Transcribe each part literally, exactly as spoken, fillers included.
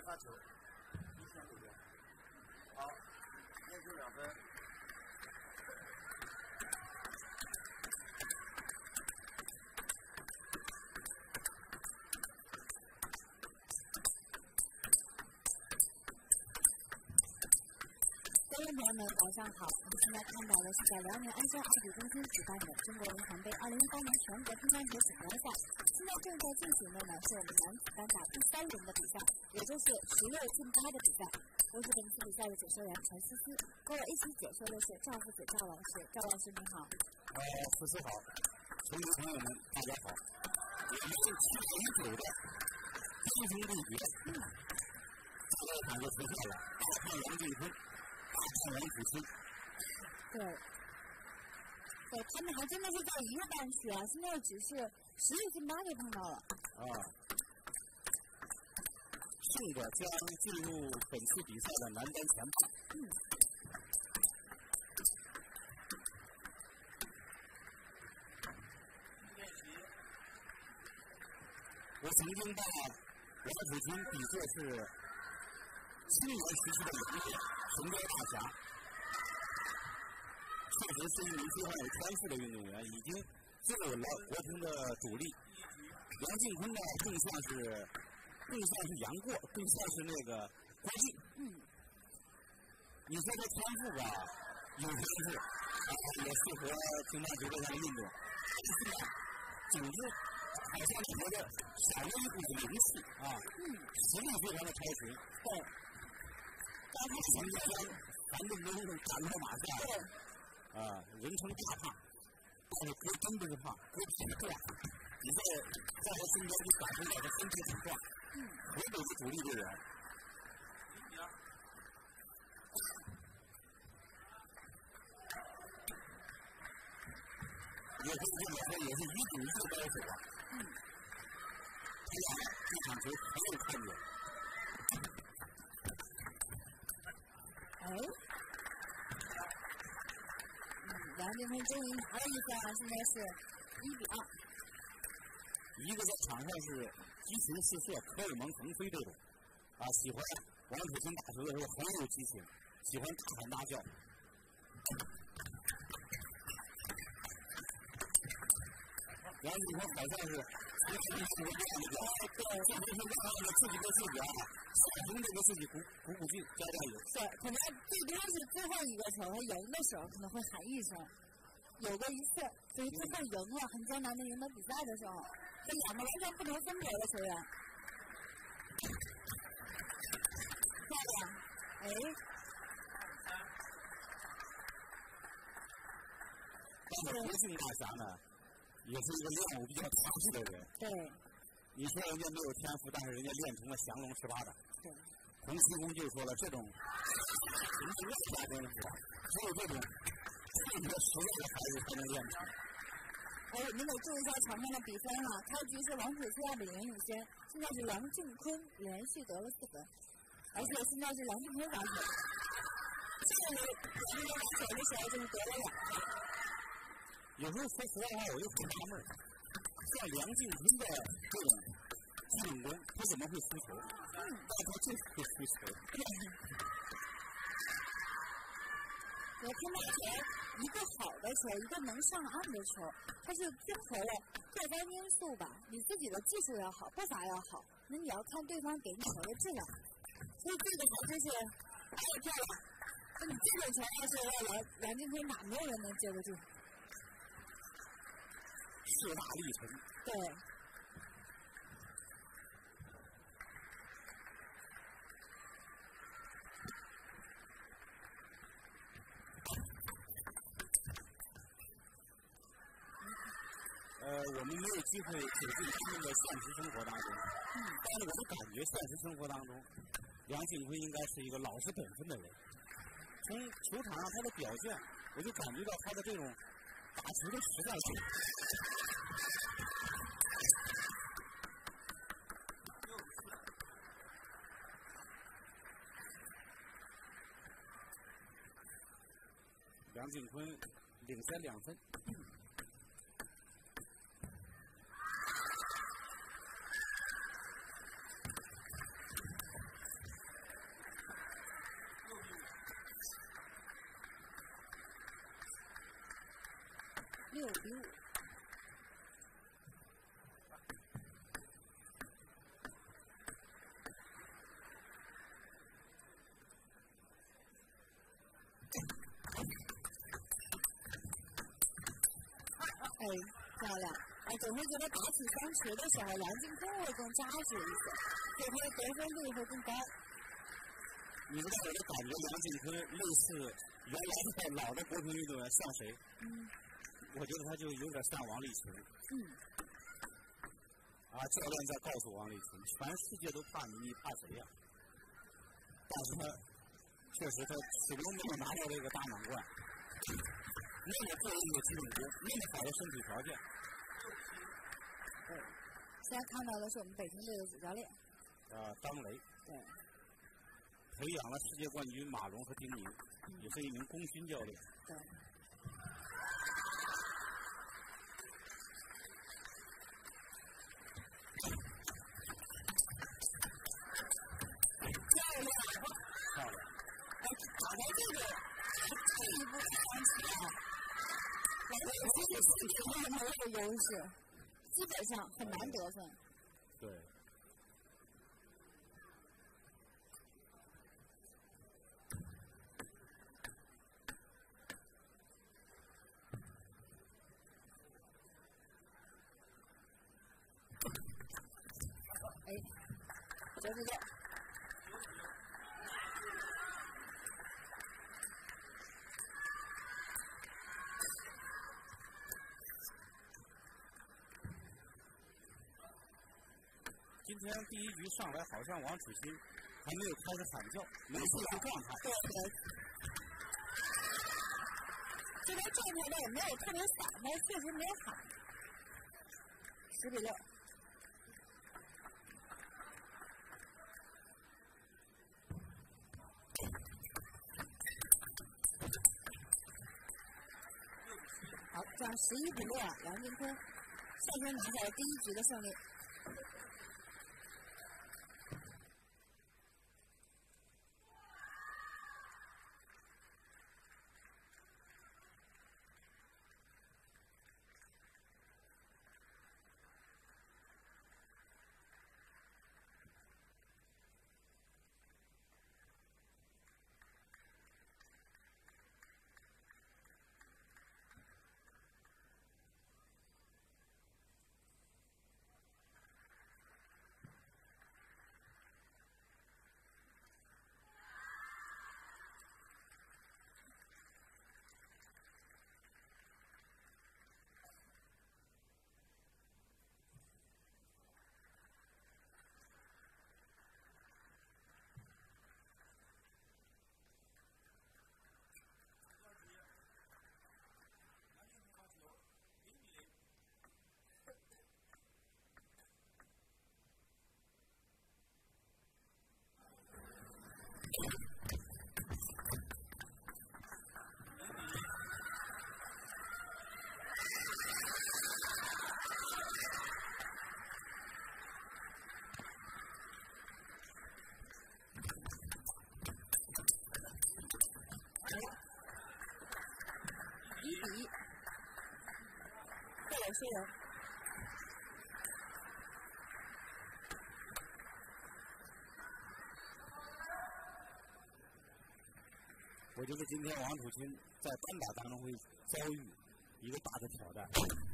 发球，一线这边。好，连球两分。 各位朋友们，早上好！我们现在看到的是在辽宁鞍山奥体中心举办的中国文坛杯二零一八年全国乒乓球锦标赛。现在正在进行的呢是我们男子单打第三轮的比赛，也就是十六进八的比赛。我是本次比赛的解说员陈思思，和我一起解说的是赵父子赵老师。赵老师您好。 呃，思思好，球迷朋友们大家好。我们是期待已久的精神对决，嗯，这一场就出现了，大看杨靖坤。王楚钦， 对，对，他们还真的是在一个半区啊，现在只是十六进八就碰到了。 啊，胜者将进入本次比赛的男单前八。嗯。我曾经把王楚钦比作是青年时期的杨烈。神雕大侠，确实是一名非常有天赋的运动员，已经坐稳了国乒的主力。杨靖坤呢，更像是更像是杨过，更像是那个郭靖。嗯。你说他天赋吧，有天赋，啊，也适合乒乓球这项运动，但是呢，总之好像觉得少了一股子灵气啊。嗯。实力非常的超群。对。刚才想将樊振东赶到马下，啊，人称大胖，但是哥真不是胖，哥挺壮。比赛在他身边就感受到他身体很壮，河北的主力队员。也可以这么说，也是一等一的高手啊。嗯。他俩这场球很有看点。 哎，嗯，杨靖坤终于拿了一分啊，现在是一比二。 一个在场上是激情四射、荷尔蒙横飞这种，啊，喜欢王楚钦打球的时候很有激情，喜欢大喊大叫。杨靖坤好像是从小就是这样的，对，这就是让自己跟自己啊，小心这个自己鼓鼓鼓劲，加加油。 是，可能最多是最后一个球，他赢的时候可能会喊一声，有过一次，所以最后赢了，很艰难的赢得比赛的时候，这两个完全不同风格的球员。漂亮，哎。 但是国庆大侠呢？也是一个练武比较踏实的人。对。你说人家没有天赋，但是人家练成了降龙十八掌。对。洪七公就说了，这种纯是外家功夫，只有这种特别实在的孩子才能练成。 哎，我们得注意一下场上的比分了。开局是王楚钦二比零领先，现在是梁靖坤连续得了四分，而且现在是梁靖坤打球。这个梁靖坤打球的时候就是得了两分。 有时候说实在话，我就很纳闷，像梁靖坤的这种基本功，他怎么会输球？嗯，但他就是会输球。 我看到球，一个好的球，一个能上岸的球，它是综合了若干因素吧。你自己的技术要好，步伐要好，那你要看对方给你球的质量。所以这个球就是，哎，漂亮！那你这种球要是要来梁靖坤打，没有人能接得住。 势大力沉。 对。 呃，我们没有机会走进他们的现实生活当中，嗯，但是我就感觉现实生活当中，梁靖坤应该是一个老实本分的人。从球场上他的表现，我就感觉到他的这种打球的实在性。梁靖坤领先两分。 比五。哎，漂亮！哎，总会觉得打起双持的时候，梁靖昆会更扎实一些，对他的得分率会更高。 你知道我的感觉，梁靖昆类似原来的老的国乒运动员像谁？嗯，我觉得他就有点像王励勤。嗯。啊，教练在告诉王励勤，全世界都怕你，你怕谁呀、啊？但是他确实他始终没有拿到这个大满贯。那么做一个基本功，那么好的身体条件。 对，现在看到的是我们北京队的主教练。 呃，张雷。 对。 培养了世界冠军马龙和丁宁，嗯、也是一名功勋教练。 对。漂亮！ 漂亮！ 哎，打到这个这一步看起来，来的这个四球还没有优势，基本上很难得分。 对。 哎，九比六。 今天第一局上来，好像王楚钦还没有开始喊叫，没进入状态。 对对。这边状态呢也没有特别散，但是确实没有喊。十比六。好，这样十一比六啊，梁靖昆率先拿下了第一局的胜利。是人。 我觉得今天王楚钦在单打当中会遭遇一个大的挑战。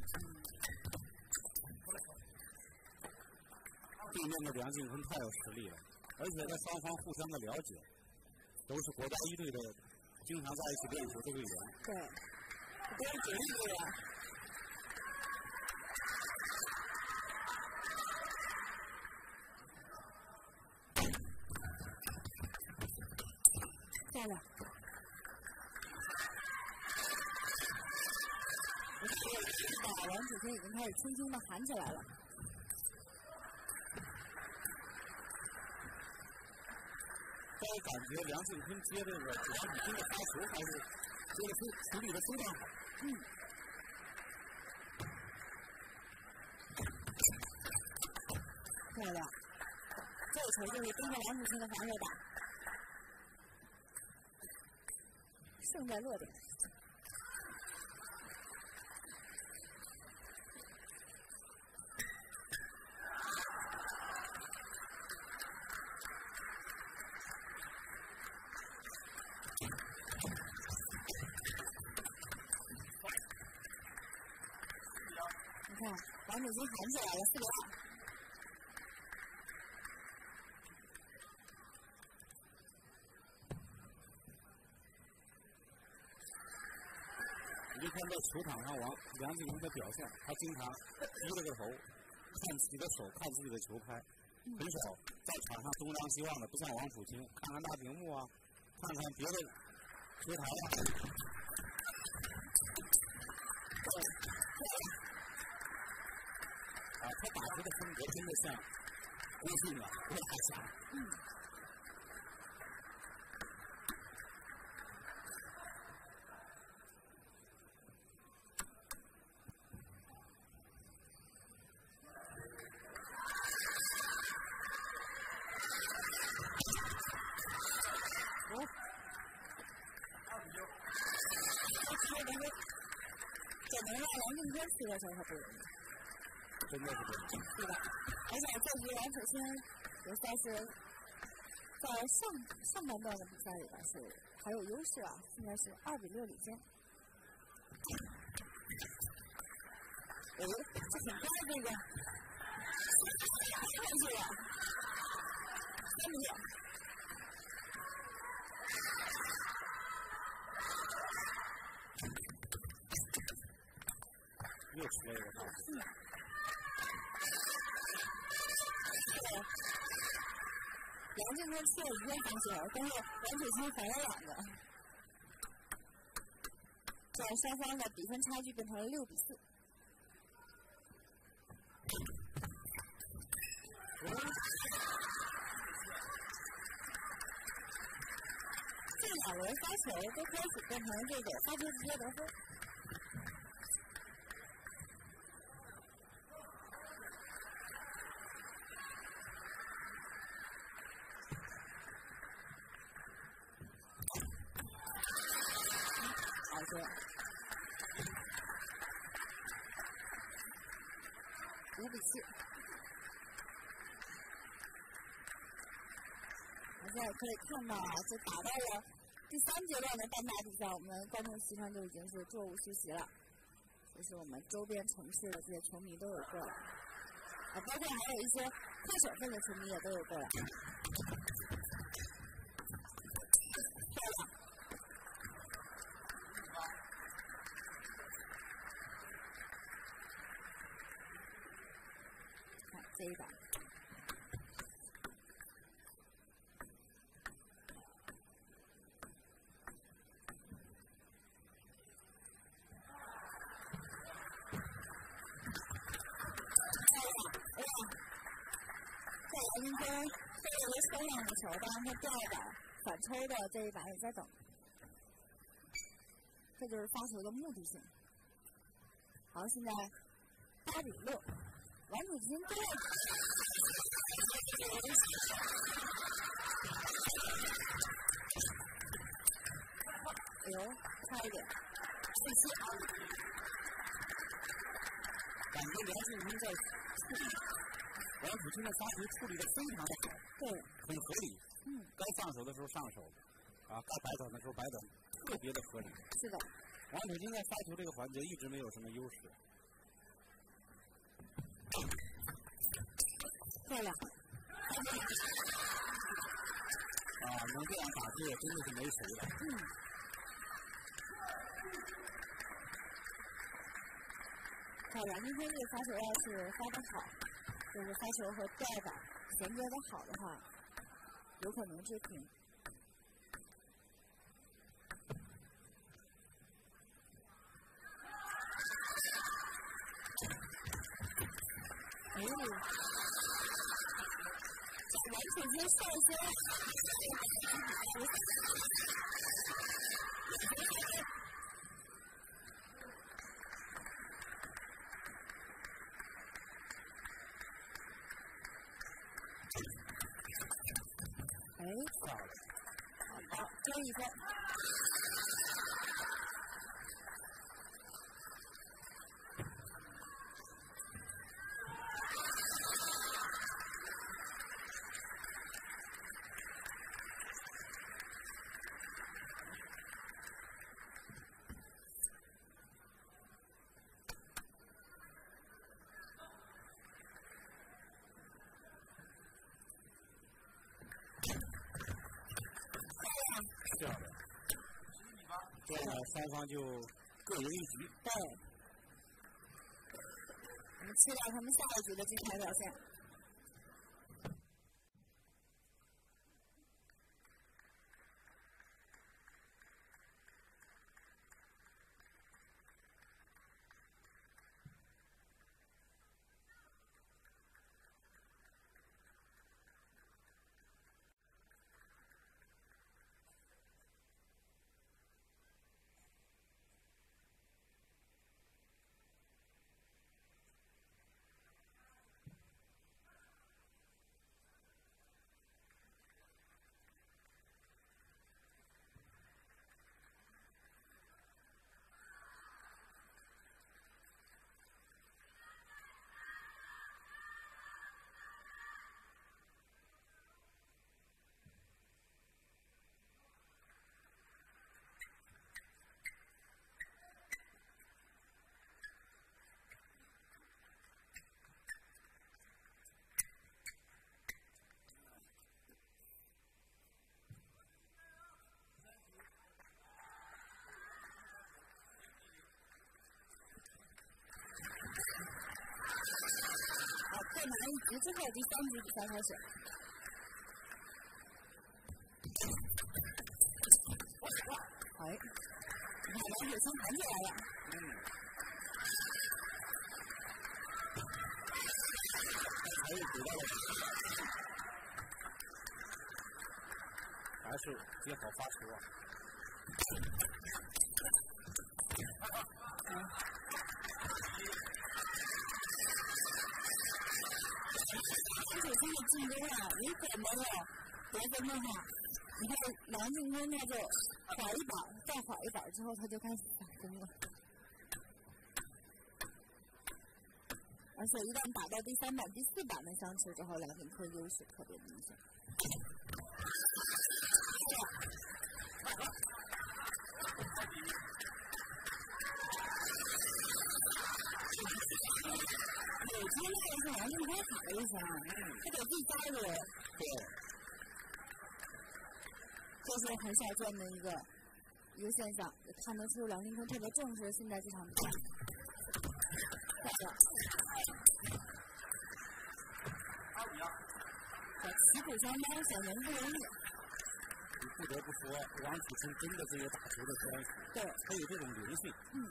对面的梁靖昆太有实力了，而且他双方互相的了解，都是国家一队的，经常在一起练球的队员。 对，都是绝对队员。漂亮！我是把王楚钦已经开始轻轻的喊起来了。 但我感觉梁靖昆接这个王楚钦的发球还是接的非处理的非常好。嗯。漂亮！这个球就是跟着王楚钦的防守打。胜在落点。 主席喊起来了，四个二。 你就看在球场上王梁靖昆的表现，他经常低着个头，看自己的手，看自己的球拍，很少在场上东张西望的，不像王楚钦，看看大屏幕啊，看看别的球台啊。啊，他打球的风格真的像郭靖啊，郭大侠。嗯。 这能让梁靖昆输的时候，他不容易。 真的是这样。 是的，而且这局王楚钦也算是在上上半段的比赛里边是还有优势啊，现在是二比六领先。哎，这挺快这个，上去了，三比六。 又出来一个大。 嗯。对。梁靖昆出了一个发球，但是王楚钦罚了两个，这样双方的比分差距变成了六比四。嗯。这两轮发球都开始变成这个发球直接得分。五比七。现在可以看到啊，就打到了第三阶段的单打比赛，我们观众席上就已经是座无虚席了。就是我们周边城市的这些球迷都有过来，啊，包括还有一些跨省份的球迷也都有过来。漂亮。看这一把。梁靖昆这个抽两个球，当然他第二把反抽的这一把也在等，这就是发球的目的性。好，现在八比六，王楚钦对。哎呦，差一点，四七。 感觉梁靖昆在处理王楚钦的发球处理的非常的好， 对， 很合理。 嗯， 该上手的时候上手，啊，该摆等的时候摆等，特别的合理。 是的。 王楚钦在发球这个环节一直没有什么优势。 漂亮。 啊，能这样打球真的是没谁了。 嗯。好，梁靖昆这个发球要是发得好，就是发球和第二把衔接的好的话，有可能追平。哎呦，这王楚钦上先。哎，好，追一分。 这样呢，双方就各赢一局。 对。我们期待他们下一局的精彩表现。拿一局之后，第三局比赛开始。哎，你看王雪先弹起来了。嗯。 还有得到了，还是接好发球啊。 嗯。首先的进攻啊，如果没有得分的话，你看梁靖昆他就缓一板，再缓一板之后，他就开始打分了。而且一旦打到第三板、第四板的相持之后，梁靖昆优势特别明显。我今天那个是梁靖昆卡了一下，他给自己加入。 对。 这是很少见的一个一个现象，也看得出梁靖昆特别重视现在这场比赛。好的。在旗鼓相当，显然不容易。 你不得不说，王楚钦真的是有打球的天赋， 对， 他有这种灵性。 嗯。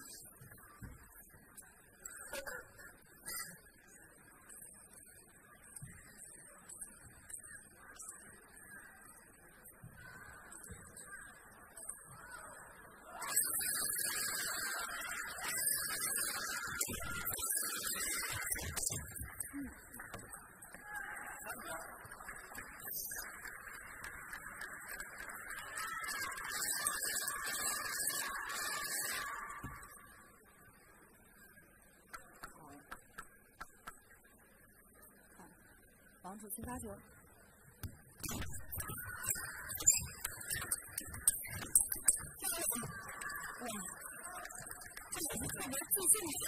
王楚钦发球，哇，这也是特别自信的。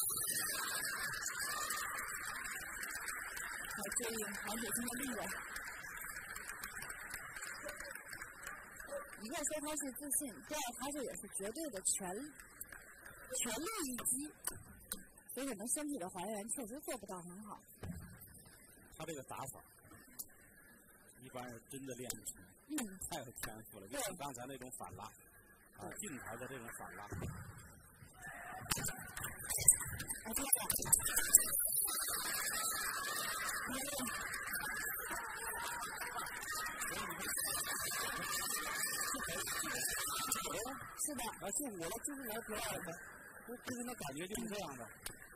好，注意王楚钦的力量。一个说他是自信，第二他这也是绝对的全全力一击，所以可能身体的还原确实做不到很好。 他这个打法，一般人真的练不出， 嗯， 太有天赋了。就像刚才那种反拉，啊，近台的这种反拉。 啊，对的。是的。 啊，就是我了，就是我不要的，我给人的感觉就是这样的。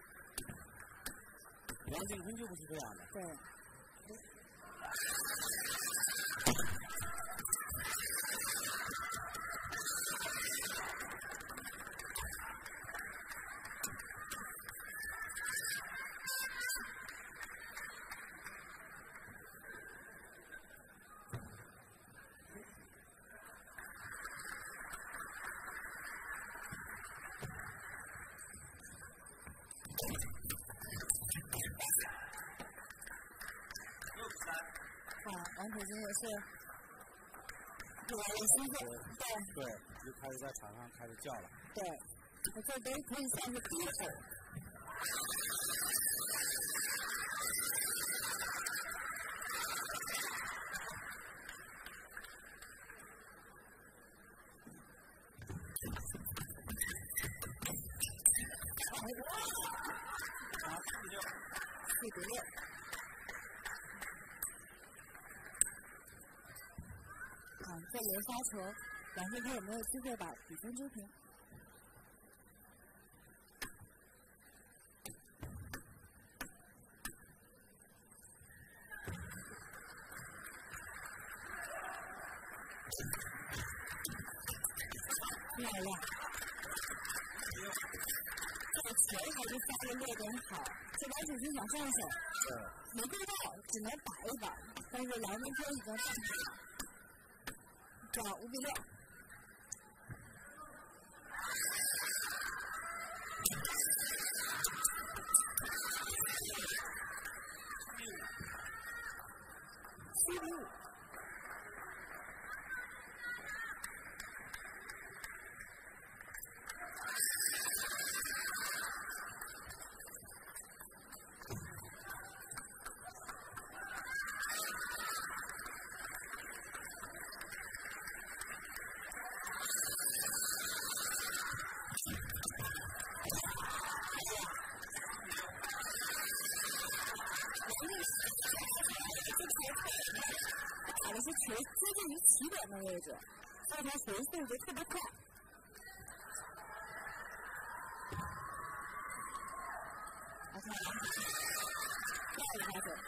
梁靖昆就不是这样的。 对。王楚钦也是就来了兴奋， 对对，就开始在场上开始叫了。 对，我这都可以算是第一口。 啊，四六， 四比六。啊，再连发球，两队看有没有机会把比分追平。漂亮。这个球还是发的略点好，这王楚钦想上手，没对到，只能打一把，但是梁金坤已经上场了，这样五比六。七比五。打的是球接近于起点的位置，所以他回速就特别快。我看王楚钦第二个发球，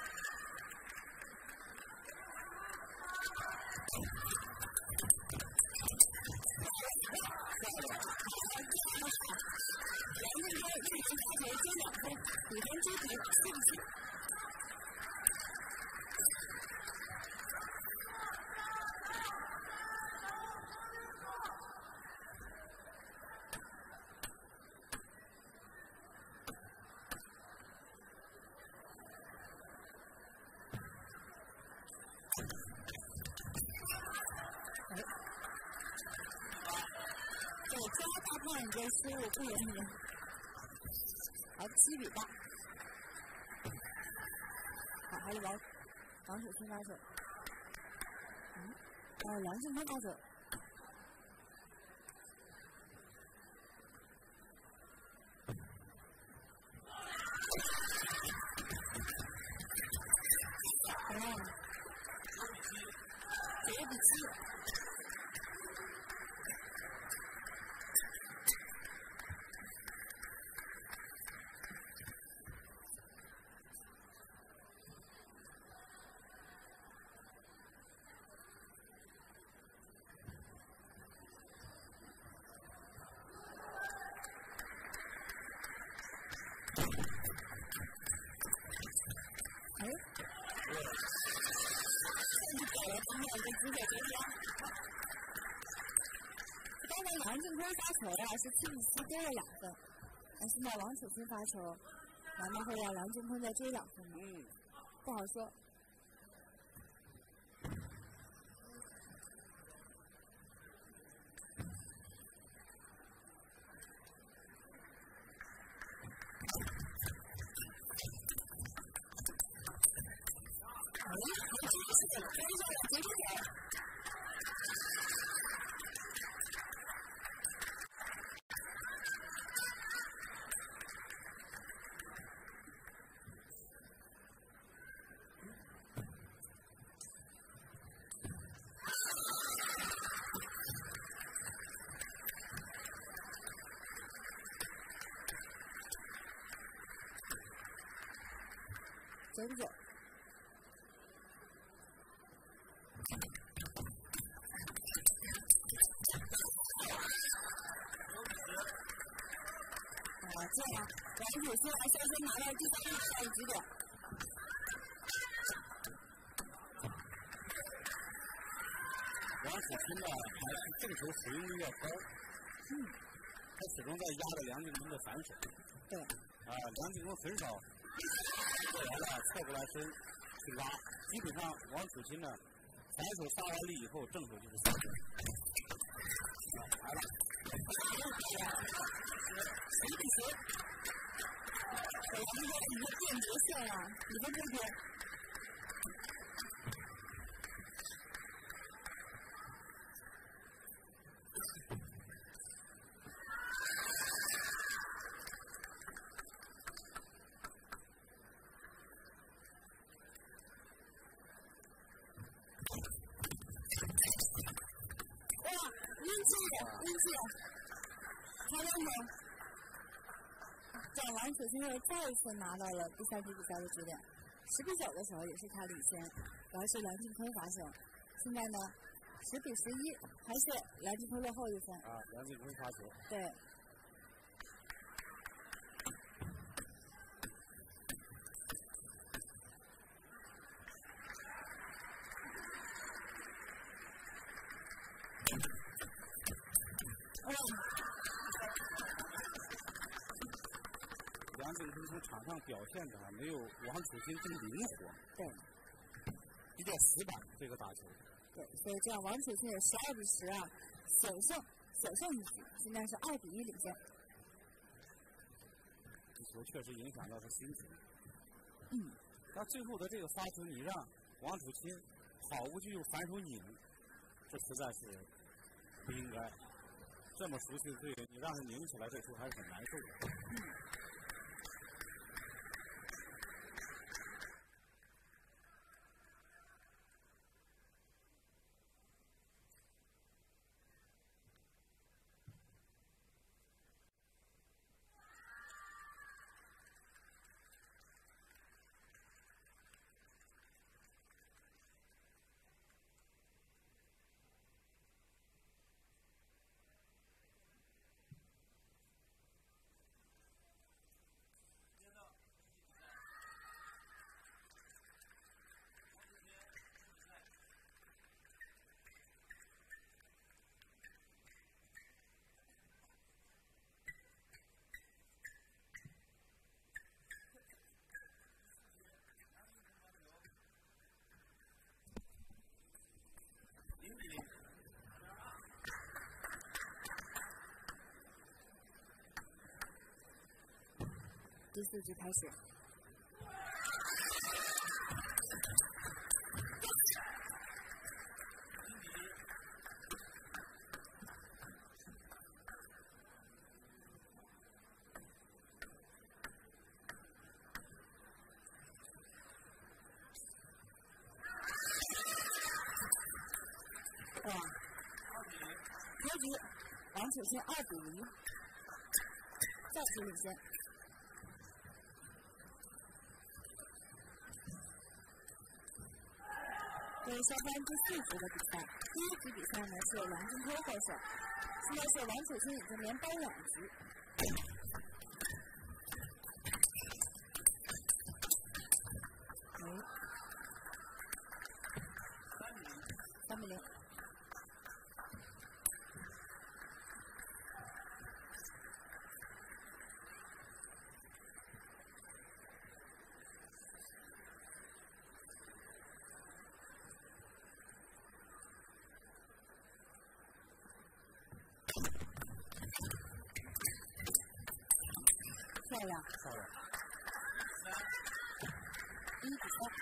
梁振中一连发球接两分，比分追平四比七。这个抓大胖这失误不容易，好，七比八。好，还是王王楚钦发球，嗯，还有梁振中发球。哦，九比七。哎，你给了他们一个机会得分。刚才梁振中发球呀是七比七多了两分，那现在王楚钦发球，难道会让梁振中再追两分吗？嗯，不好说。哎，我这个是怎么追上了？结束点。真的。啊，这样，王楚钦还率先拿到第三个赛局点。 王楚钦呢，还是正球回应要高。 嗯。 他始终在压着梁振中的反手。 对。 啊，梁振中很少过来了，侧过来身去拉，基本上王楚钦呢， 反手杀完力以后，正手就是三。来了。 十比十。我们这是一个便捷线啊，你的这个。王楚钦又再一次拿到了第三局比赛的局点，十比九的时候也是他领先，主要是梁靖昆发球。现在呢，十比十一，还是梁靖昆落后一分。 啊，梁靖昆发球。 对。 梁靖昆从场上表现的没有王楚钦更灵活， 对， 比较死板这个打球。 对，所以这样王楚钦也十二比十啊，小胜小胜一局，现在是二比一领先。 这球确实影响到他心情。 嗯。 那最后的这个发球，你让王楚钦跑过去又反手拧，这实在是不应该。这么熟悉的队员，你让他拧起来，这球还是很难受的。 嗯。第四局开始。哇！开局，王楚钦二比零，再次领先。这是双方第四局的比赛，第一局比赛呢是梁靖昆获胜，现在是王楚钦已经连扳两局。嗯，三比零。漂亮， 漂亮， 一比三。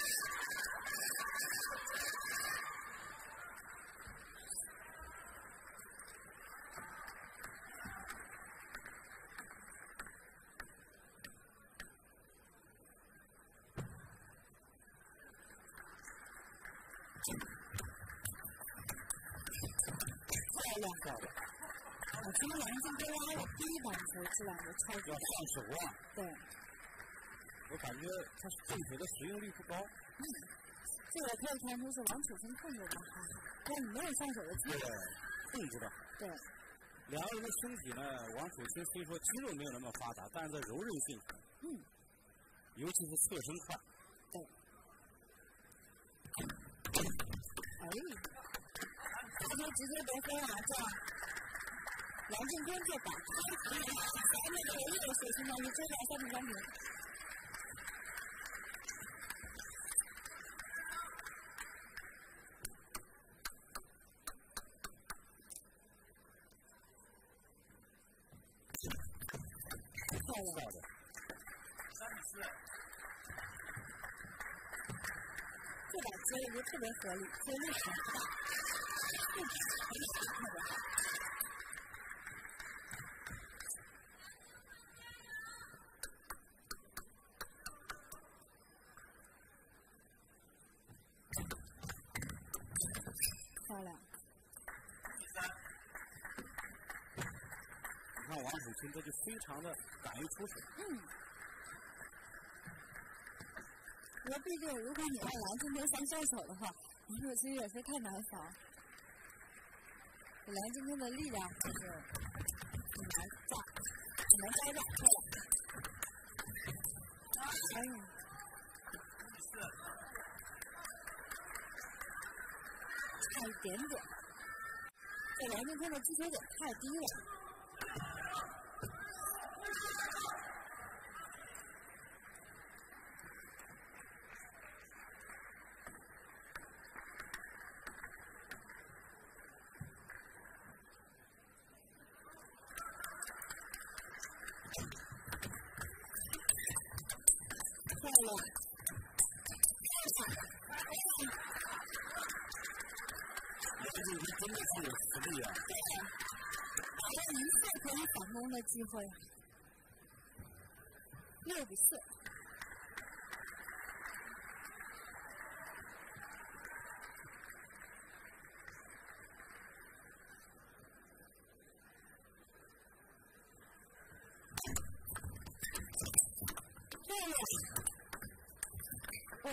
漂亮， 漂亮。 我今天梁靖昆拉了第一板球，这两个超级要上手啊！ 对， 我感觉他正手的使用率不高。 嗯，这个可以看出是王楚钦控制的好，但你没有上手的机会。 对，控制的。 对。 两个人的身体呢，王楚钦虽说肌肉没有那么发达，但是在柔韧性， 嗯， 尤其是侧身快。 对。哎，这就直接得分啊！这样。梁靖昆就把开局咱们的热血相当于追到三比三平。 笑的。 三比四。 这把接的就特别合理，接力很大，这个特别好。漂亮。 第三。 你看王楚钦这就非常的敢于出手。 嗯。因为毕竟，如果你让梁静茹上射手的话，王楚钦也是太难防。梁静茹的力量就是很难炸，只能招两个。哎。差一点点，这梁静茹的击球点太低了。漂亮！ 梁静茹真的是有实力啊！ 对，还有一次可以反攻的机会。六比四。哇！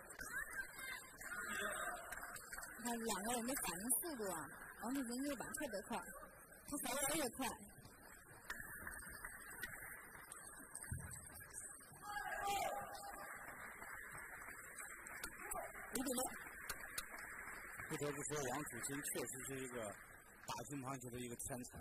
你看两个人的反应速度啊，王楚钦这把特别快，他反应也快。五比六。 不得不说，王楚钦确实是一个打乒乓球的一个天才。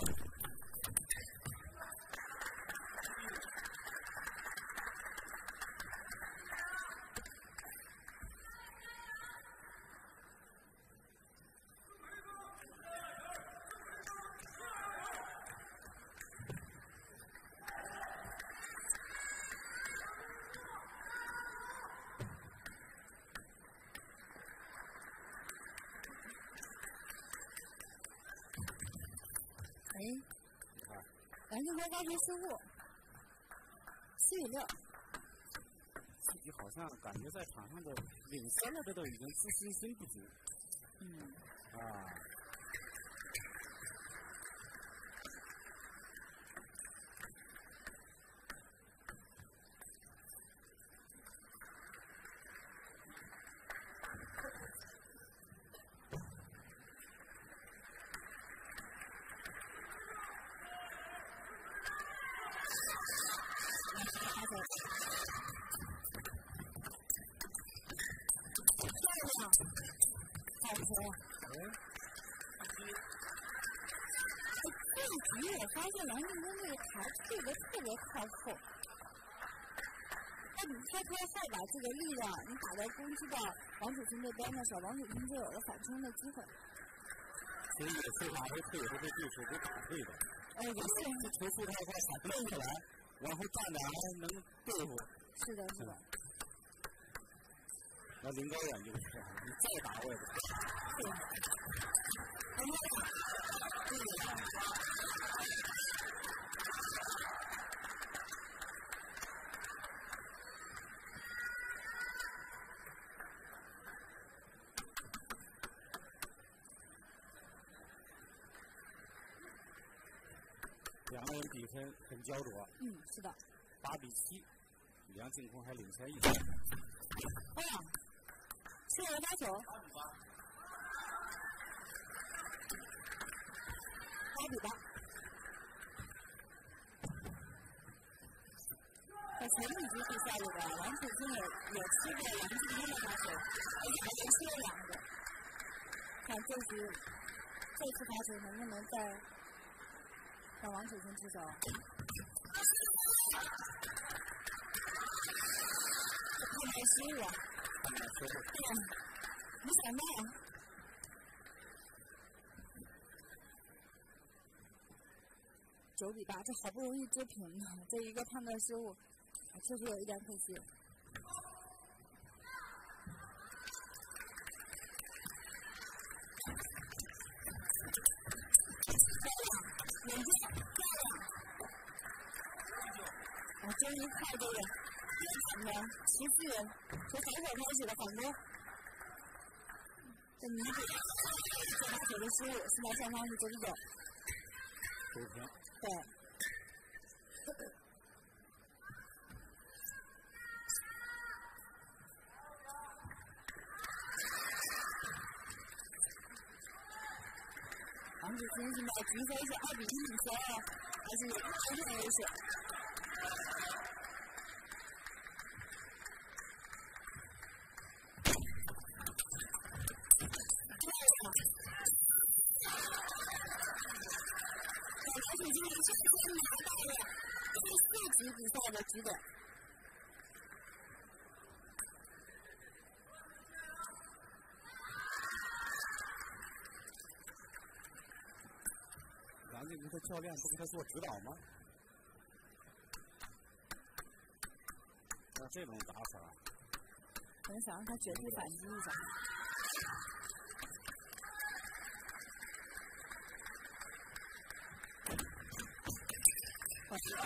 哎，梁静茹发球失误，七比六。 自己好像感觉在场上的领先了，这都已经自信心不足。 嗯。 啊。 好球！这一局我发现梁静茹这个台退的特别靠后，那你开开后把这个力量你打到攻击到王楚钦这边的时候，王楚钦就有了反冲的机会。 所以有时候会退，会被对手给打退的。 哎，也是。 这球速太快，闪不过来，往后站着还能对付。 是的，是的。 那林高远就是，你再打我也不行。 对。哎呀， 两个人比分很焦灼。 嗯，是的。 八比七，梁静茹还领先一分。 哎呀，是我打球。八比八。在前一局比赛里边，王楚钦也也吃过梁静茹的发球，而且还连续了两个。看这局，这次发球能不能再让王楚钦出手？这看来失误啊！对，没想到。九九比八，这好不容易追平了，这一个判断失误，确实有一点可惜。冷静，漂亮！我终于靠这个连场的持续从反手开始的反攻，这弥补这把球的失误，现在双方是九比九。 九平。 对。王子清现在局分是二比一领先了，还是有一定优势。王子清率先拿到了第四局比赛的局本。 杨靖坤的教练不给他做指导吗？要这种打法， 可能想让他绝地反击一下。我知道，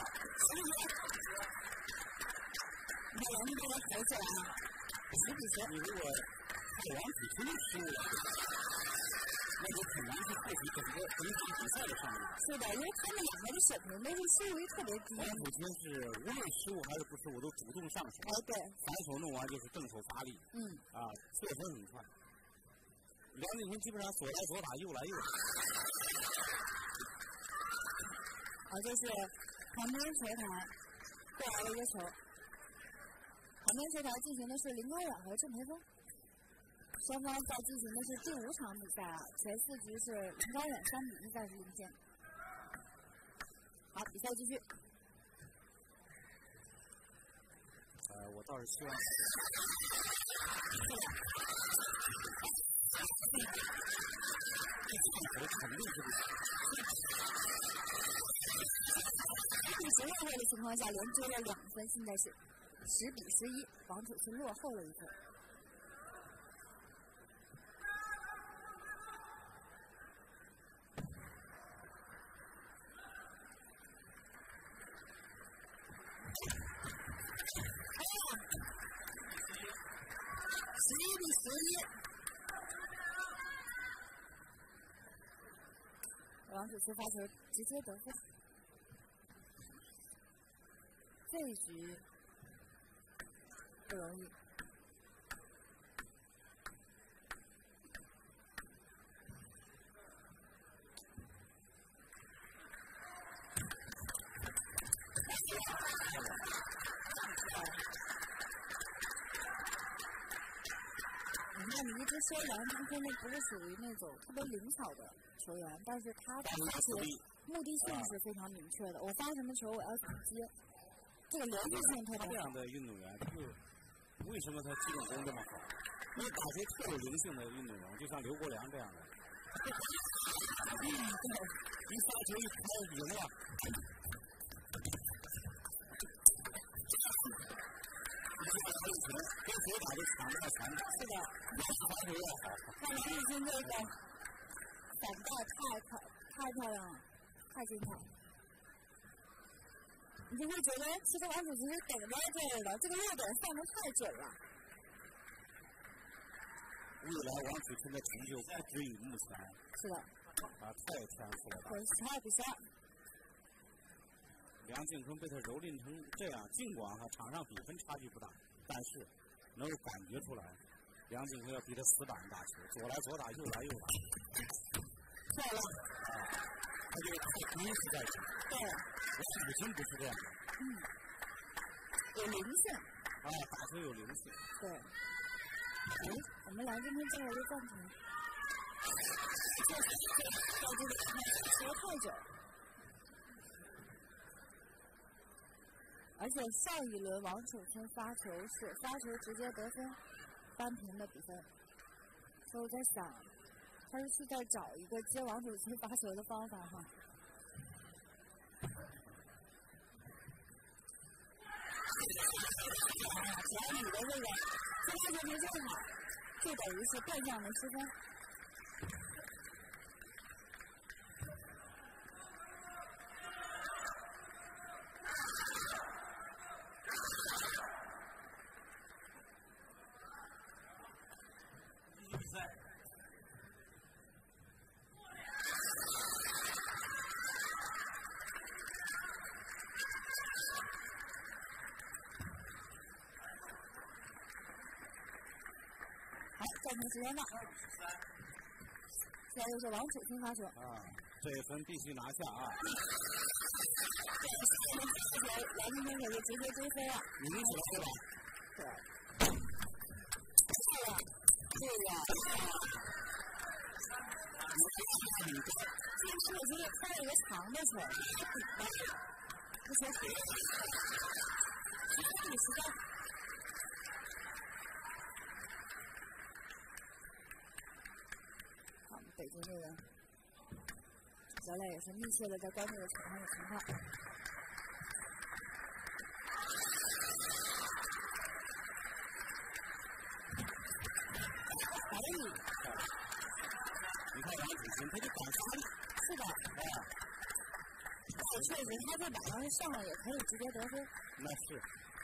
你看王靖坤投起来了，十比十。 你如果看王子清失误，那就很难去获取整个整场比赛的胜利。 是的，因为他们两个的水平都是失误率特别低。 王子清是无论失误还是不失误都主动上手。 哎，对。 反手弄完就是正手发力。 嗯。 啊，射分很快。梁靖坤基本上左来左打，右来右打。 好，这是旁边球台过来了一个球。旁边球台进行的是林高远和郑培峰。双方在进行的是第五场比赛啊，前四局是林高远三比一暂时领先。好，比赛继续。 呃，我倒是希望。这场球肯定是不行。 第十六位的情况下，连追了两分，现在是十比十一，王楚钦落后了一分。十一比十一，王楚钦发球直接得分。这一局不容易。你看，你一直说梁靖坤那不是属于那种特别灵巧的球员，但是他的发球目的性是非常明确的。我发什么球，我要怎么接，这个连续性特别好。 这样的运动员，就为什么他基本功这么好？因为打球特有灵性的运动员，就像刘国梁这样的。嗯，对，一发球一开赢了。跟谁打都抢不到前面。 是的， 比发球要好。 看梁靖坤这个反带太漂太漂亮了，太精彩了。你就会觉得，其实王楚钦是等在这儿的，这个落点放得太准了。 未来王楚钦的成就不止于目前。 是的。 啊，太天赋了吧！ 对，十二比十二。 梁靖坤被他蹂躏成这样，尽管哈场上比分差距不大，但是能够感觉出来，梁靖坤要比他死板打球，左来左打，右来右打。 漂亮。 啊，他就太逼实在是。 对。 王楚钦不是这样的。 嗯。有灵性。 啊，打球有灵性。 对。哎，我们梁靖坤最后就暂停。在这个球太久。而且上一轮王楚钦发球是发球直接得分，扳平的比分。所以我在想，他是去再找一个接王楚钦发球的方法哈。 只要你的这个出发水平最好，就等于是变相的失分。暂停时间到。现在就是王楚钦发球。 啊，这一分必须拿下啊！ 这个杨金坤可就直接追飞了。 你们说是吧？ 对。是的，对的。这个手机发了一个长的球，不说谁。第十三。北京这个教练也是密切的在关注着场上的情况。打得你， 你看王楚钦，他就敢杀力。 是的。 啊。 但确实，他这板要是上了，也可以直接得分。 那是。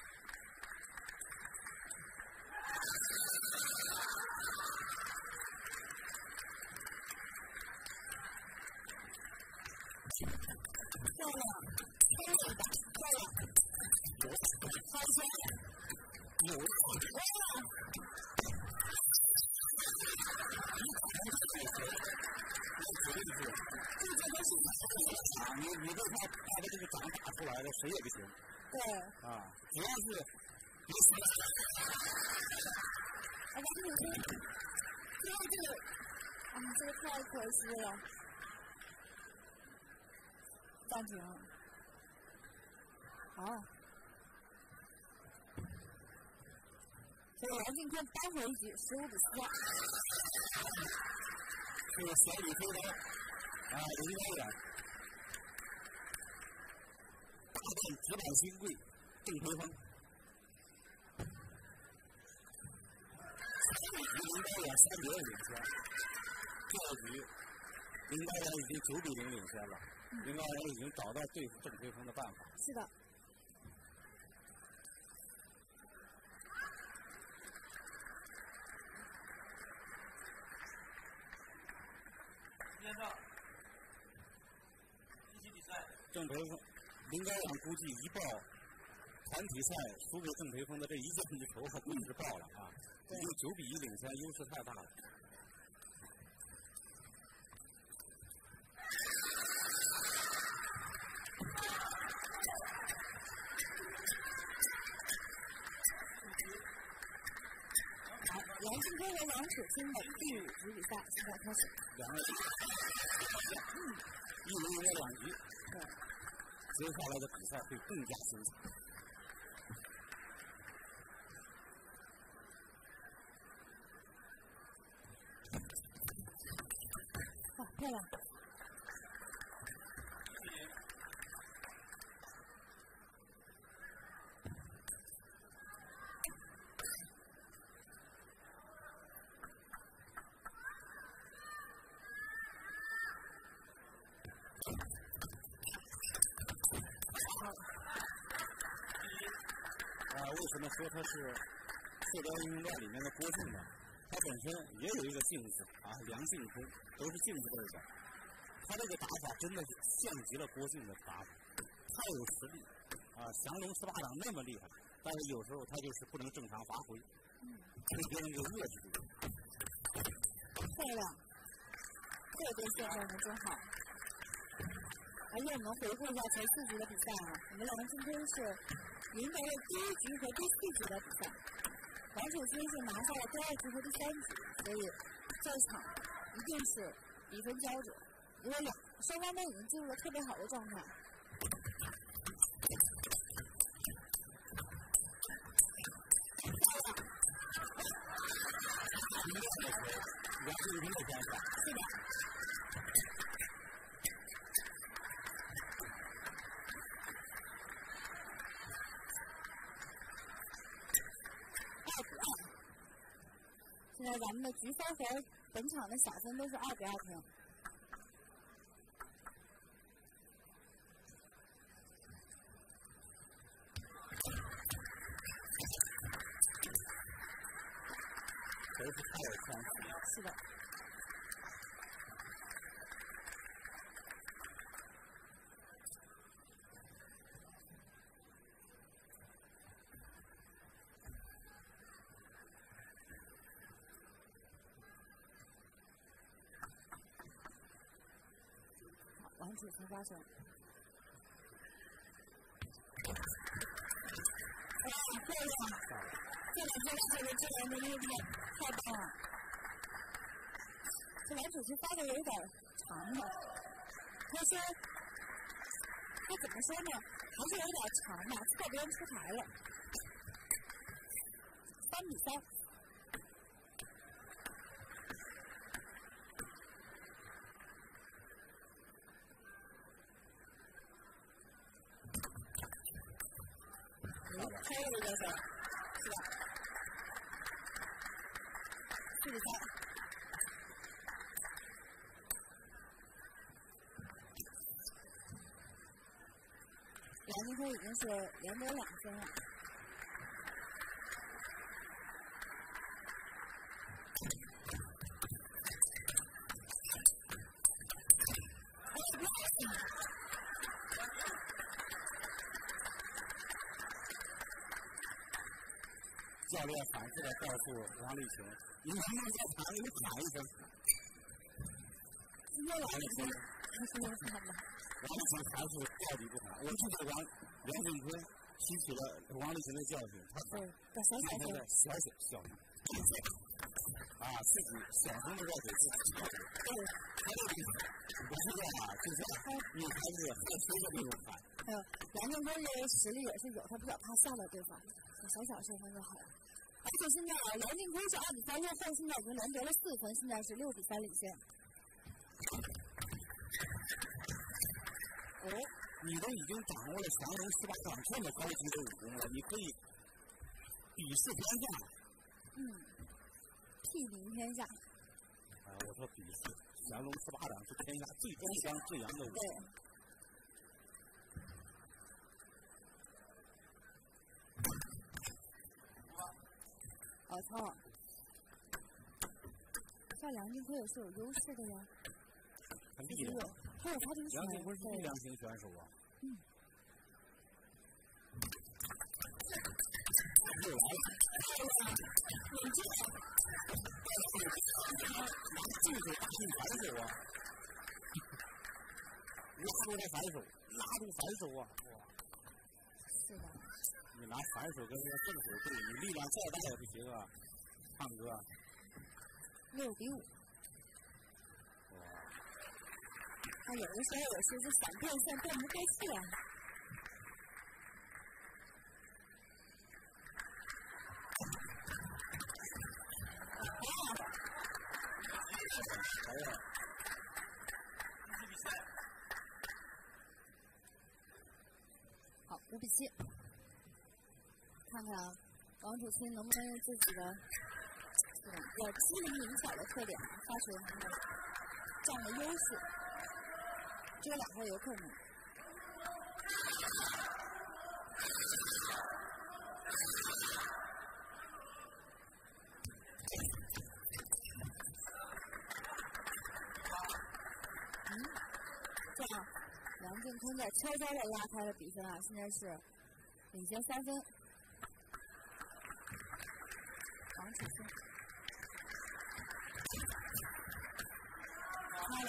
漂亮，漂亮，漂亮，好球！ 有。你你对他他的这个掌打出来的，谁也不行。 对。 啊，主要是别死。 哎，王楚钦，最后这个，啊，这个太可惜了。暂停。好。所以王靖坤扳回一局，十五比四。 这个小李飞刀啊，林高远，大战直板新贵郑培峰。林高远三比二领先，这局林高远已经九比零领先了。林高远已经找到对付郑培峰的办法。 是的。 时间到，继续比赛。 郑培峰，林高远估计一报团体赛输给郑培峰的这一箭之仇，他估计是报了啊！已经九比一领先，优势太大了。 杨靖坤和王楚钦的第五局比赛现在开始。 两个人，嗯，一人赢了两局。 对。 接下来的比赛会更加精彩。 好，漂亮。 为什么说他是《射雕英雄传》里面的郭靖呢？他本身也有一个镜子啊，梁靖坤都是镜子辈的。他这个打法真的是像极了郭靖的打法，太有实力啊！降龙十八掌那么厉害，但是有时候他就是不能正常发挥，被别人给遏制住。 漂亮，这对线段的真好。而且我们回顾一下前四局的比赛啊，我们梁靖坤是赢得了第一局和第四局的比赛，王楚钦是拿下了第二局和第三局，所以这场一定是比分胶着，因为两双方都已经进入了特别好的状态。 梁靖坤的想法。 是的。 的局分和本场的小分都是二比二平。 都是太有创意了。 是的。好，王楚钦发球。哇，漂亮！这两天这个这两天厉害，太棒了！这王楚钦发的有点长了，他说他怎么说呢？还是有点长吧，侧边出台了。三比三。开了一个分，是吧？四比三。梁金辉已经是连得两分了。 教练反复的告诉王励群：“你能不能在场里喊一声？” 今天王励群还是要喊的。 王励群还是到底不喊。我记得王梁振坤吸取了王励群的教训，他对，在小小的小小小啊，自己小声的告诉自己。对，他这个不是啊，就是女孩子害羞的那种喊。 嗯，梁振坤的实力也是有，他比较怕吓到对方，小小声声就好了。而且现在梁振坤是二比三落后，现在已经连得了四分，现在是六比三领先。 哦，你都已经掌握了降龙十八掌这么高级的武功了，你可以比试天下。 嗯，屁名天下。 啊，我说比试降龙十八掌是天下最高香最阳的武功。 对。好操！这梁振坤也是有优势的呀。 很厉害。 他有发球权。 梁振坤是力量型选手啊。 嗯。 又来了。 你这拿进手打进反手啊！拉住他反手，拉住反手啊！哇！ 是的。 你拿反手跟那个正手对，你力量再大也不行啊，唱歌。 六比五。 哇！ 他有的时候也是是想变现变不过去啊。 哎呀！ 好，五比七。看看王楚钦能不能用自己的这种比较机灵灵巧的特点，发球占了优势。这个两个有可能。嗯，这样梁振坤在悄悄的拉开了比分啊，现在是领先三分。王楚钦开了。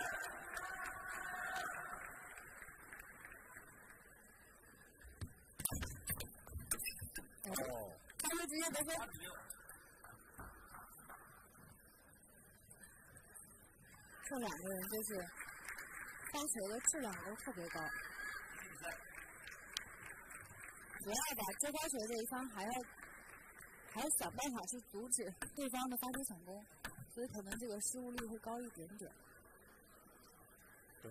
哦，他就直接得分。这两个人就是发球的质量都特别高。主要吧，接发球这一方还要还要想办法去阻止对方的发球成功，所以可能这个失误率会高一点点。 对。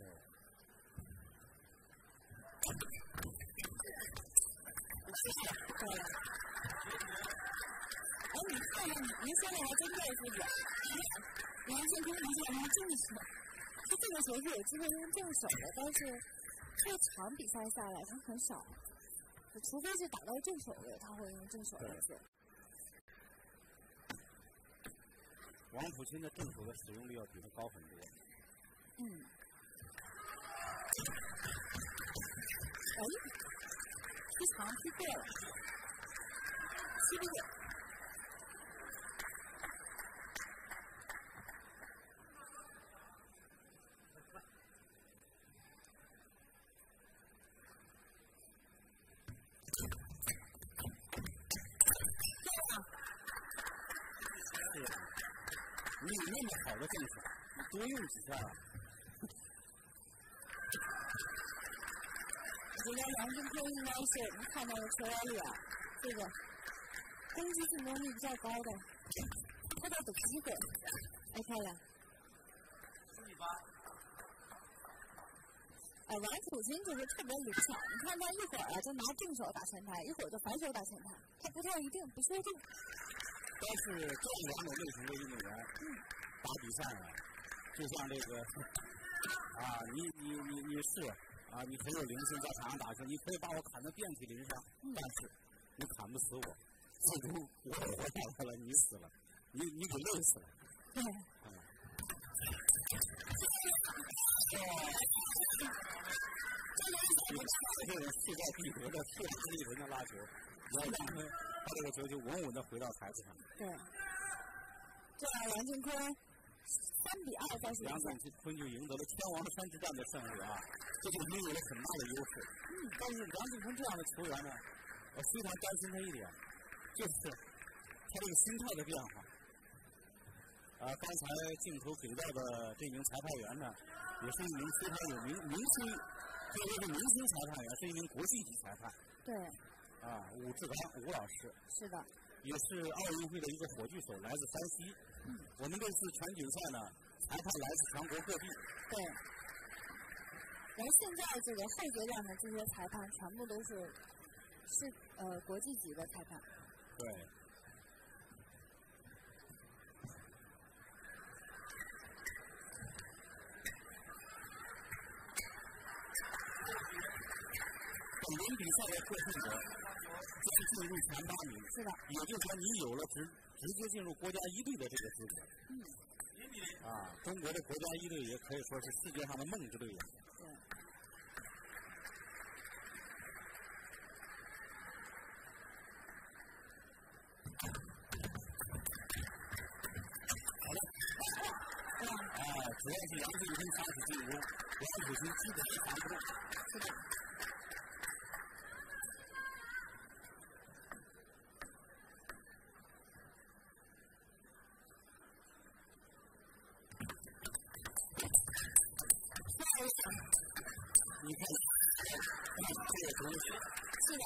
对。哎，你你看着您说的还真的是有，梁靖昆以前用正手，他这个球是有机会用正手的，但是这场比赛下来他很少，除非是打到正手位，他会用正手来做。 王楚钦的正手的使用率要比他高很多。 嗯。哎，踢长踢过了，七比九。 你有那么好的正手，你多用几下啊！ 我觉得梁靖昆应该是我们看到的球员里啊，这个攻击进攻力比较高的，他到的机会，来看来。 四比八。 哎，王楚钦就是特别灵巧，你看他一会儿啊就拿正手打前台，一会儿就反手打前台，他不太一定，不确定。 但是这两种类型的运动员打比赛啊，就像这个啊，你你你你是啊，你很有灵性，在场上打球，你可以把我砍得遍体鳞伤，嗯、但是你砍不死我，最终我活下来了，你死了，你你给累死了。 对。 嗯。这种势在必得的、势不力人的拉球，你要让他他这个球就稳稳的回到台子上。 对。这样梁靖昆三比二在梁靖昆就赢得了天王山之战的胜利啊，这就拥有了很大的优势。嗯。但是梁靖昆这样的球员呢，我非常担心他一点，就是他这个心态的变化。啊，刚才镜头给到的这名裁判员呢，也是一名非常有名明星，可以说是明星裁判员，是一名国际级裁判。 对。 啊，武志刚武老师。 是的。 也是奥运会的一个火炬手，来自山西。嗯。我们这次全锦赛呢，裁判来自全国各地。 对。然后现在这个后阶段的这些裁判全部都是是呃国际级的裁判。 对。本轮比赛的获胜者将进入前八名， 是的， 也就是说你有了直直接进入国家一队的这个资格。 嗯。 啊，中国的国家一队也可以说是世界上的梦之队。 对。 好了。啊，主要是杨靖昆发起进攻，王楚钦基本上扛不住。 是的。 你看，这个东西是的。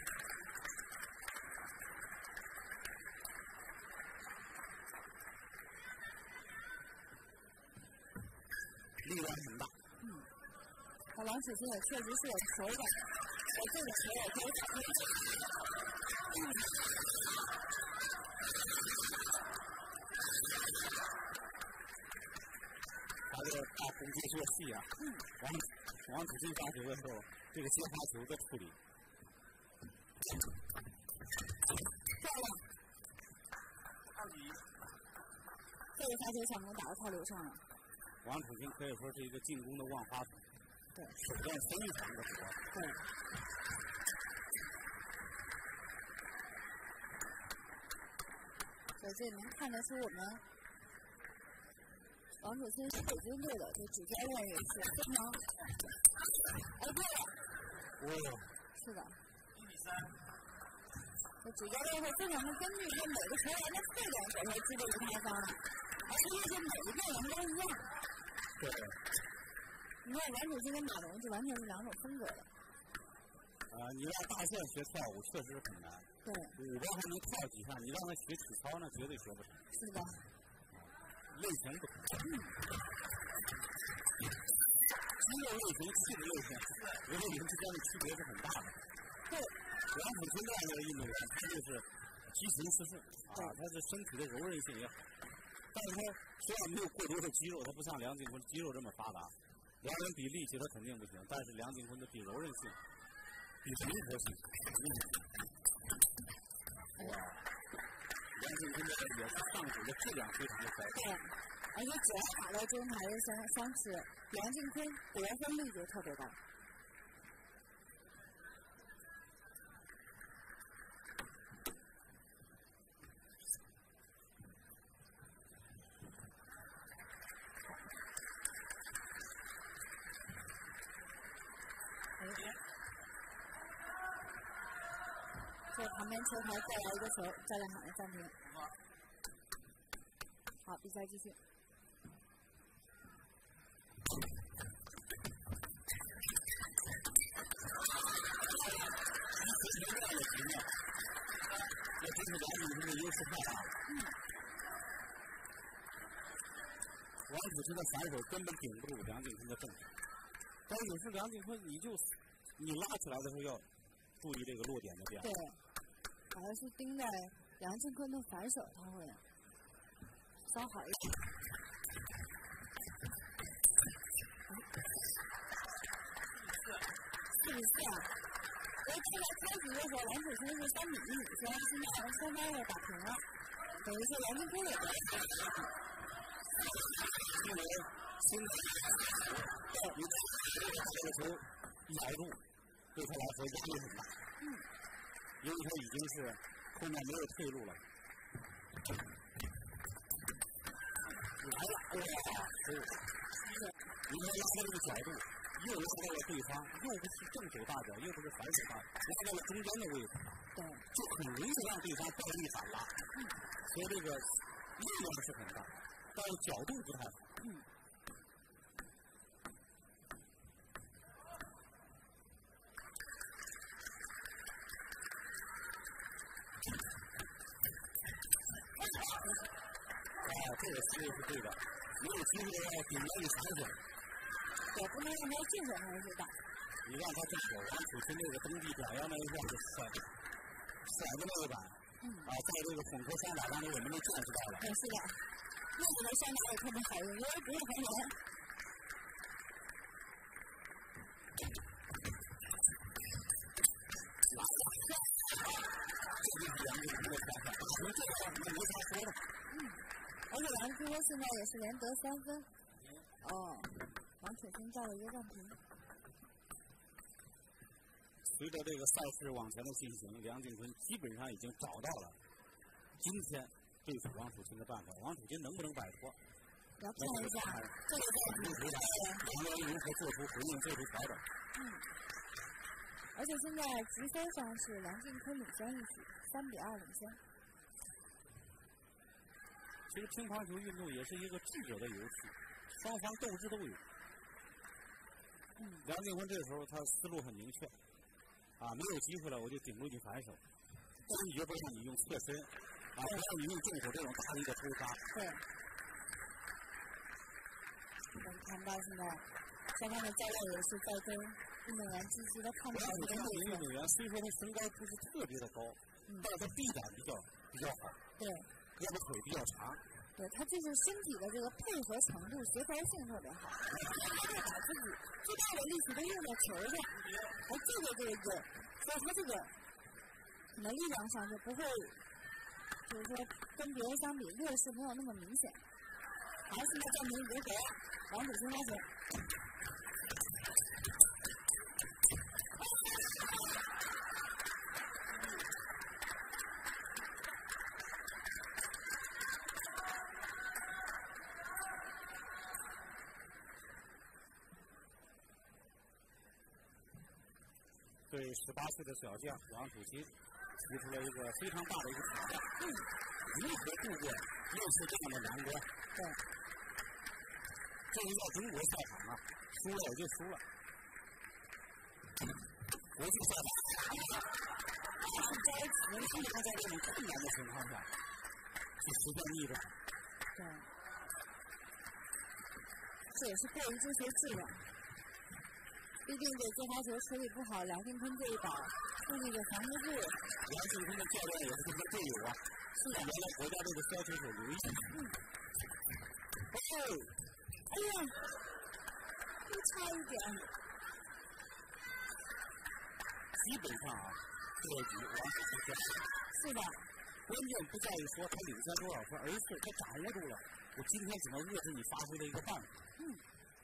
力量很大。 嗯。那王楚钦也确实是有手感，在这个球也可以打进。嗯。 他这个大红接射器啊，嗯，王王楚钦发球的时候，这个接发球的处理， 漂亮， 二比一， 这个发球成功打到套流上了。 王楚钦可以说是一个进攻的万花筒， 对， 手段非常的活。 对。所以这能看得出我们王楚钦是北京队的，这主教练也是非常。哎，对了。 哦。 是的。 一比三。 这主教练会非常的根据这每个球员的特点给他制定一套方案，而不是说每一个人都一样。 对。 你看王楚钦跟马龙这完全是两种风格的。 啊，你让大线学跳舞确实很难。 对。 舞吧还能跳几下，你让他学体操那绝对学不成。 是的。 类型不同。嗯。肌肉类型、气的类型，人和人之间的区别是很大的。 对。 王楚钦这样的运动员，他就是全提神四顺啊，他的身体的柔韧性也好，但是他虽然没有过多的肌肉，他不像梁靖昆肌肉这么发达，两人比力气他肯定不行，但是梁靖昆的比柔韧性，比灵活性。哇，梁靖昆的也是上手的质量非常的高。 对，而且只要打到中台的相相持，梁靖昆得分率就特别高。这旁边球台再来一个球，教练喊了暂停。好，比赛继续。 这真是梁靖昆的优势太大了。嗯。王楚钦的反手根本顶不住梁靖昆的正手，但是有时梁靖昆你就你拉起来的时候要注意这个落点的变化。 对，好像是盯在梁靖昆的反手，他会稍好一点。四比四啊！我记得开局的时候，王楚钦是三比一领先，现在双方又打平了，等于说梁靖昆也得因为现在你这个球咬住，对他来说压力很大。嗯。因为他已经是后面没有退路了。来了，哇！哦，你看他这个角度，又拉到了对方，又不是正手大脚，又不是反手大脚，拉到了中间的位置。 对。 就很容易让对方暴力反拉。嗯。所以这个力量是很大，但是角度不太好。嗯。这个思路是对的，没有机会要顶到你反手。 对，不能让他进手还是打。 你让他正手，王楚钦那个蹬地表扬那一下就甩甩的那个板，嗯，啊，在这个混合双打当中我们都见识到了。 嗯，是的，那个双打也特别好用，因为不用还原。 来了，这就是梁靖昆的天分，从这个你没啥说的。 嗯。而且梁靖昆现在也是连得三分，哦，王楚钦照了一个暂停。 随着这个赛事往前的进行，梁靖昆基本上已经找到了今天对付王楚钦的办法。王楚钦能不能摆脱？ 要看一下这个赛事，两个人如何做出回应、做出调整。 嗯。而且现在积分上是梁靖昆领先一局，三比二领先。 其实乒乓球运动也是一个智者的游戏，双方斗志都有。嗯，梁靖昆这个时候他思路很明确，啊，没有机会了我就顶住你反手，坚决不让你用侧身，啊，不让你用正手这种大力的抽杀。 对。能看到现在双方的教练也是在跟运动员积极的探讨这个问题。运动员虽说他身高不是特别的高，嗯、但是他臂展比较比较好。 对。 胳膊腿比较长， 对他就是身体的这个配合程度、协调性特别好，他把自己最大的力气都用在球上，还这个这个有，所以他这个可能力量上就不会，就是说跟别人相比劣势没有那么明显。好，现在暂停已经给了王楚钦发球。 对十八岁的小将王楚钦提出了一个非常大的一个挑战，嗯，如何度过类似这样的难关？ 对， 这一到中国赛场啊，输了也就输了。国际赛场，是着急，经常在这种困难的情况下去实现逆转。 对，这也是过于追求质量。毕竟这接发球处理不好，梁靖昆这一把，他注意个防不住。 杨靖坤的教练也是他的队友啊，是原来国家队的摔球手刘毅。嗯。哦， 哎呀，就差一点。 基本上啊，这局王楚钦胜。 是的。 关键不在于说他领先多少分，而是他掌握住了我今天怎么遏制你发挥的一个办法。嗯。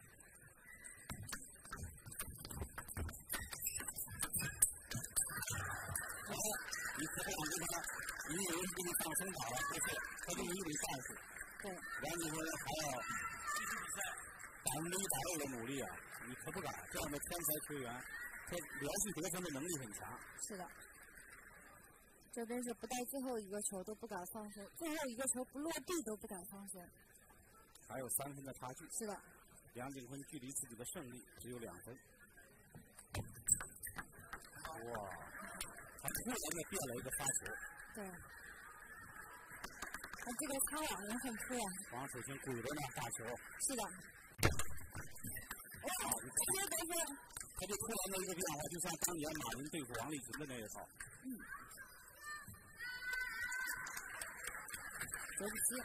好，你可不想跟他，你以为是给你放松好了，不是，他就是一种战术。 对。 杨靖坤还要继续比赛，百分之一百二的努力啊！你可不敢，这样的天才球员，他连续得分的能力很强。 是的。这真是不带最后一个球都不敢放松，最后一个球不落地都不敢放松。 还有三分的差距。 是的。 杨靖坤距离自己的胜利只有两分。哇！他突然的变了一个发球。 对。他这个擦网也很突然。 王楚钦鬼着呢，大球。 是的。哇！直接得分。 他就突然的一个变化，就像当年马云对付王励勤的那一套。嗯。 得不起。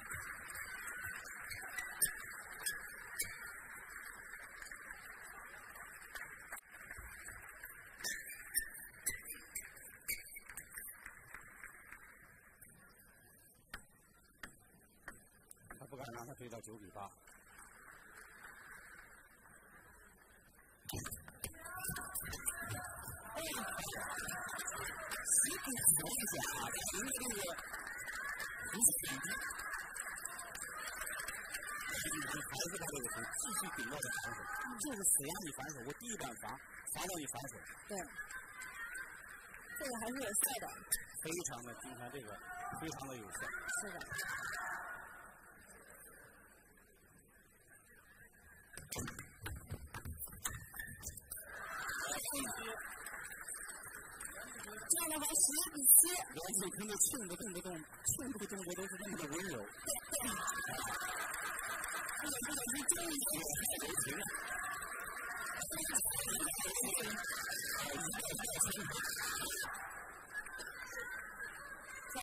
他不敢让他追到九比八。哎呀！十比十一下，因为这个不是很低。还是把这个球继续顶到的防守，就是死让你反手，我第一板防，罚到你反手。 对，这个还是有效的。 非常的，今天这个非常的有效。 是的。这样的话，十一比七。 杨靖坤的庆祝动不动，庆祝动作都是那么的温柔。这个这个是正义的太柔情了。